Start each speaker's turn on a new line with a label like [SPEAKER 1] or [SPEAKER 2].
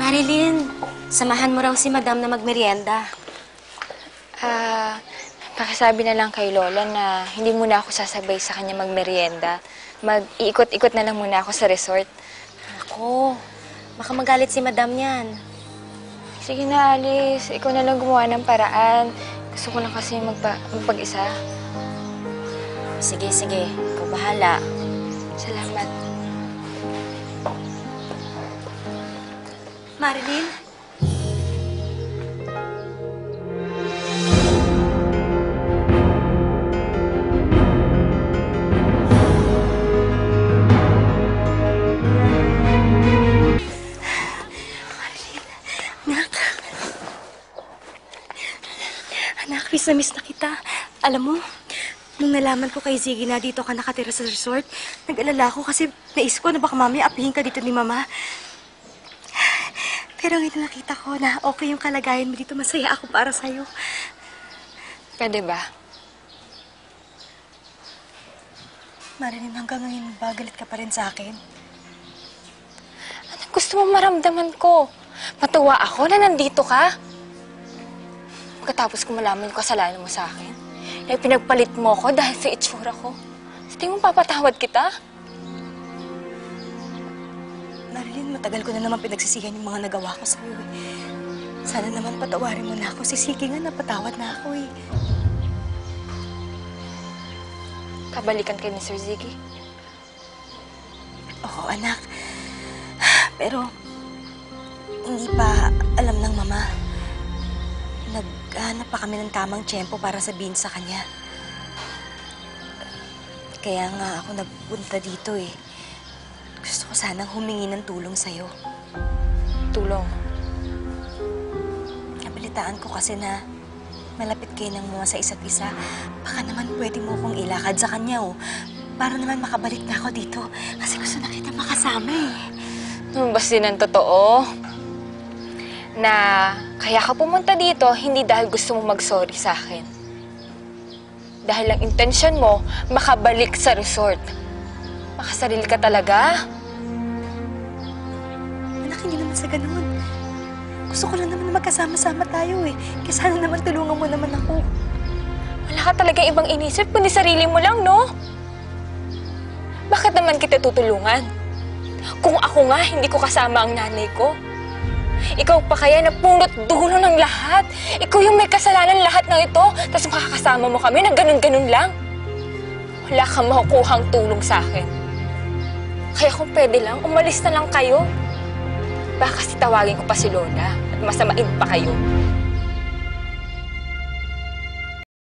[SPEAKER 1] Marilyn, samahan mo raw si Madam na magmerienda.
[SPEAKER 2] Pakisabi na lang kay Lola na hindi muna ako sasabay sa kanya magmerienda. Mag-iikot-ikot na lang muna ako sa resort.
[SPEAKER 1] Ako, baka magalit si Madam yan.
[SPEAKER 2] Sige na, Alice. Ikaw na lang gumawa ng paraan. Gusto ko lang kasi magpag-isa.
[SPEAKER 1] Sige, sige. Ikaw bahala.
[SPEAKER 2] Salamat.
[SPEAKER 1] Marilyn? Anak, miss na kita. Alam mo, nung nalaman ko kay Ziggy na dito ka nakatira sa resort, nag-alala ako kasi naisip ko na baka mamaya apihin ka dito ni Mama. Pero ngayon nakita ko na okay yung kalagayan mo dito. Masaya ako para sa'yo.
[SPEAKER 2] Pwede ba?
[SPEAKER 1] Marilyn, hanggang ngayon ba galit ka pa rin sa akin?
[SPEAKER 2] Ano gusto mo maramdaman ko? Matuwa ako na nandito ka? Pagkatapos ko malaman yung kasalanan mo sa akin, na pinagpalit mo ko dahil sa itsura ko. Sa tingin mo papatawad kita?
[SPEAKER 1] Marilyn, matagal ko na naman pinagsisihan yung mga nagawa ko sa'yo eh. Sana naman patawarin mo na ako. Si Ziggy nga napatawad na ako eh.
[SPEAKER 2] Kabalikan kay ni Sir Ziggy?
[SPEAKER 1] Oo, anak. Pero, hindi pa alam ng Mama. Naghanap pa kami ng tamang tiyempo para sabihin sa kanya. Kaya nga ako nagpunta dito eh. Gusto ko sanang humingi ng tulong sa'yo.
[SPEAKER 2] Tulong?
[SPEAKER 1] Nabalitaan ko kasi na malapit kayo ng mga sa isa't isa. Baka naman pwede mo akong ilakad sa kanya oh. Para naman makabalik na ako dito. Kasi gusto na kita makasama eh.
[SPEAKER 2] Naman ba din ang totoo? Na kaya ka pumunta dito, hindi dahil gusto mo mag-sorry sa akin. Dahil ang intensyon mo, makabalik sa resort. Makasarili ka talaga?
[SPEAKER 1] Anak, hindi naman sa ganun. Gusto ko lang naman na magkasama-sama tayo eh. Kaya sana naman tulungan mo naman ako.
[SPEAKER 2] Wala ka talaga ibang inisip, kundi sarili mo lang, no? Bakit naman kita tutulungan? Kung ako nga, hindi ko kasama ang nanay ko. Ikaw pa kaya na punot dulo ng lahat. Ikaw yung may kasalanan lahat ng ito, tapos makakasama mo kami ng ganun-ganun lang. Wala kang makukuhang tulong sa akin. Kaya kung pwede lang, umalis na lang kayo. Baka kasi tawagin ko pa si Lola at masamain pa kayo.